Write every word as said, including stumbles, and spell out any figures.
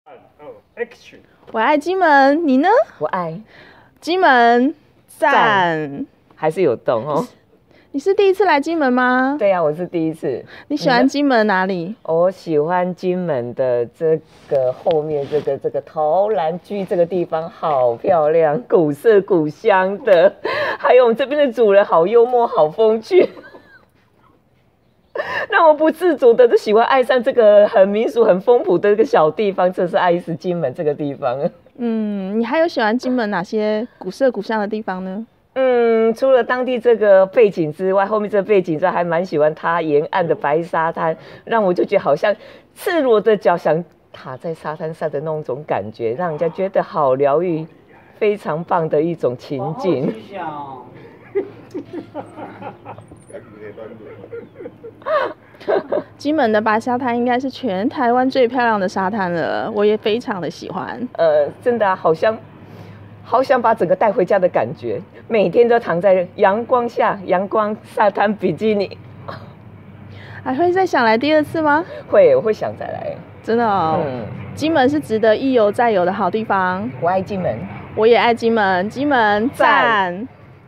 Action！ 我爱金门，你呢？ 我爱金门，赞！ 还是有动哦。 你是第一次来金门吗？ 对呀、啊，我是第一次。 你喜欢金门哪里？ 我喜欢金门的这个后面这个这个陶兰居这个地方好漂亮，古色古香的，还有我们这边的主人好幽默，好风趣。让我不自主的就喜欢爱上这个很民俗、很风土的这个小地方，这是爱死金门这个地方。 嗯，你还有喜欢金门哪些古色古香的地方呢？ 嗯，除了当地这个背景之外，后面这个背景之外，还蛮喜欢它沿岸的白沙滩，让我就觉得好像赤裸的脚想踏在沙滩上的那种感觉，让人家觉得好疗愈，非常棒的一种情景。 金门的白沙滩应该是全台湾最漂亮的沙滩了，我也非常的喜欢。 呃，真的、啊、好像好想把整个带回家的感觉，每天都躺在阳光下，阳光沙滩比基尼。 还会再想来第二次吗？ 会，我会想再来。 真的哦，嗯，金门是值得一游再游的好地方。 我爱金门， 我也爱金门，金门赞。